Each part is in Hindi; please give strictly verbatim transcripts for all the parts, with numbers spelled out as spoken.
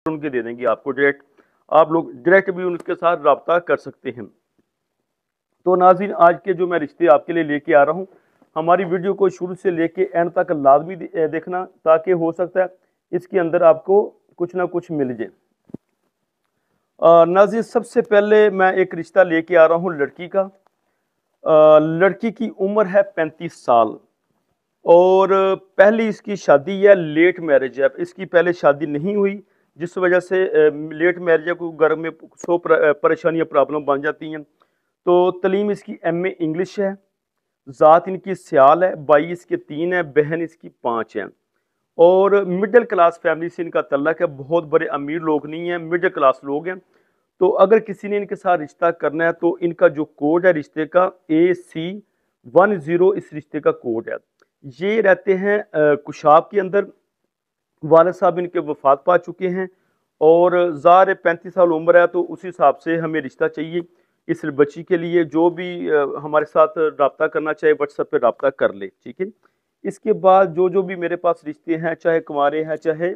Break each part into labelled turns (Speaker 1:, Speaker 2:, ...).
Speaker 1: उनके दे देंगे आपको डायरेक्ट, आप लोग डायरेक्ट भी उनके साथ रब्ता कर सकते हैं। तो नाज़रीन, आज के जो मैं रिश्ते आपके लिए लेके आ रहा हूँ, हमारी वीडियो को शुरू से लेके एंड तक लाजमी देखना, ताकि हो सकता है इसके अंदर आपको कुछ ना कुछ मिल जाए। नाज़रीन, सबसे पहले मैं एक रिश्ता लेके आ रहा हूँ लड़की का। आ, लड़की की उम्र है पैंतीस साल और पहली इसकी शादी है, लेट मैरिज है, इसकी पहले शादी नहीं हुई, जिस वजह से लेट मैरिज को घर में सौ परेशानियाँ प्रॉब्लम बन जाती हैं। तो तलीम इसकी एम ए इंग्लिश है, ज़ात इनकी सियाल है, भाई इसके तीन है, बहन इसकी पाँच है और मिडिल क्लास फैमिली से इनका तल्लक है, बहुत बड़े अमीर लोग नहीं हैं, मिडिल क्लास लोग हैं। तो अगर किसी ने इनके साथ रिश्ता करना है तो इनका जो कोड है रिश्ते का ए सी वन ज़ीरो इस रिश्ते का कोड है। ये रहते हैं खुशाब के अंदर, वालिद साहब इनके वफात पा चुके हैं और ज़ाहिर पैंतीस साल उम्र है, तो उस हिसाब से हमें रिश्ता चाहिए इस बच्ची के लिए। जो भी हमारे साथ रब्ता करना चाहे व्हाट्सएप पे रब्ता कर ले, ठीक है। इसके बाद जो जो भी मेरे पास रिश्ते हैं, चाहे कुंवारे हैं चाहे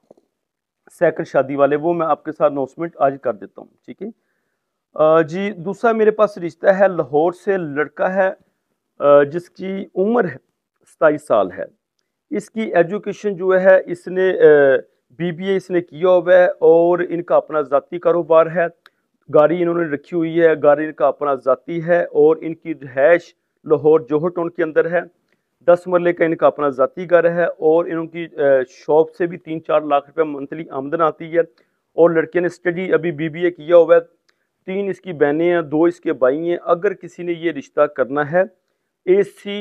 Speaker 1: सेकंड शादी वाले, वो मैं आपके साथ अनाउंसमेंट आज कर देता हूँ, ठीक है जी। दूसरा मेरे पास रिश्ता है लाहौर से, लड़का है जिसकी उम्र है सताईस साल है। इसकी एजुकेशन जो है, इसने बी बी ए इसने किया हुआ है और इनका अपना ज़ाती कारोबार है, गाड़ी इन्होंने रखी हुई है, गाड़ी इनका अपना ज़ाती है और इनकी रिहाइश लाहौर जोहर टाउन के अंदर है। दस मरले का इनका अपना ज़ाती घर है और इनकी शॉप से भी तीन चार लाख रुपए मंथली आमदन आती है। और लड़के ने स्टडी अभी बी बी ए किया हुआ है, तीन इसकी बहनें हैं, दो इसके भाई हैं। अगर किसी ने ये रिश्ता करना है, ए सी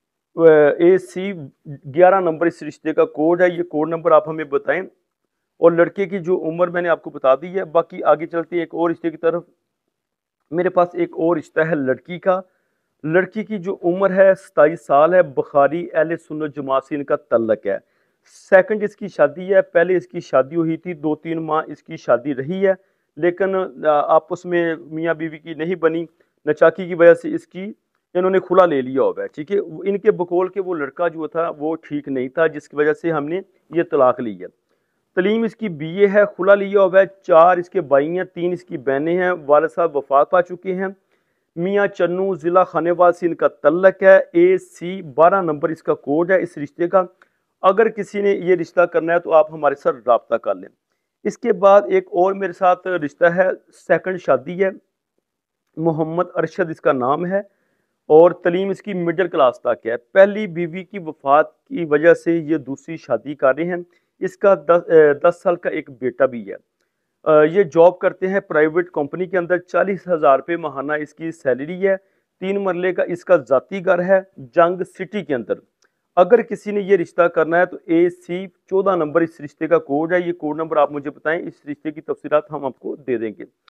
Speaker 1: ए सी ग्यारह नंबर इस रिश्ते का कोड है, ये कोड नंबर आप हमें बताएं। और लड़के की जो उम्र मैंने आपको बता दी है। बाकी आगे चलते हैं एक और रिश्ते की तरफ। मेरे पास एक और रिश्ता है लड़की का। लड़की की जो उम्र है सताईस साल है, बुखारी अहले सुन्नत जमात से इनका तल्लक है। सेकंड इसकी शादी है, पहले इसकी शादी हुई थी, दो तीन माह इसकी शादी रही है, लेकिन आपस में मियाँ बीवी की नहीं बनी, नचाकी की वजह से इसकी इन्होंने खुला ले लिया हुआ है, ठीक है। इनके बकौल के वो लड़का जो था वो ठीक नहीं था, जिसकी वजह से हमने ये तलाक ली है। तलीम इसकी बी ए है, खुला लिया हुआ है, चार इसके भाई हैं, तीन इसकी बहनें हैं, वालिद साहब वफात पा चुके हैं। मियाँ चन्नू ज़िला खानेवाल से इनका तल्लक है, ए सी बारह नंबर इसका कोड है इस रिश्ते का। अगर किसी ने ये रिश्ता करना है तो आप हमारे साथ रब्ता कर लें। इसके बाद एक और मेरे साथ रिश्ता है, सेकंड शादी है, मोहम्मद अरशद इसका नाम है और तलीम इसकी मिडिल क्लास तक है। पहली बीवी की वफात की वजह से ये दूसरी शादी कर रहे हैं। इसका दस दस साल का एक बेटा भी है। ये जॉब करते हैं प्राइवेट कंपनी के अंदर, चालीस हज़ार रुपये महाना इसकी सैलरी है। तीन मरले का इसका ज़ाती घर है जंग सिटी के अंदर। अगर किसी ने ये रिश्ता करना है तो ए सी चौदह नंबर इस रिश्ते का कोड है, ये कोड नंबर आप मुझे बताएं, इस रिश्ते की तफसीलात हम आपको दे देंगे।